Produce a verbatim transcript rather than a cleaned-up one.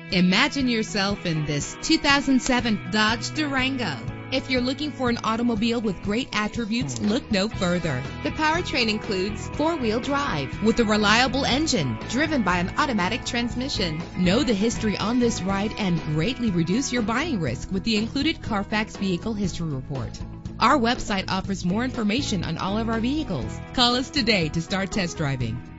Imagine yourself in this two thousand seven Dodge Durango. If you're looking for an automobile with great attributes, look no further. The powertrain includes four-wheel drive with a reliable engine driven by an automatic transmission. Know the history on this ride and greatly reduce your buying risk with the included Carfax Vehicle History Report. Our website offers more information on all of our vehicles. Call us today to start test driving.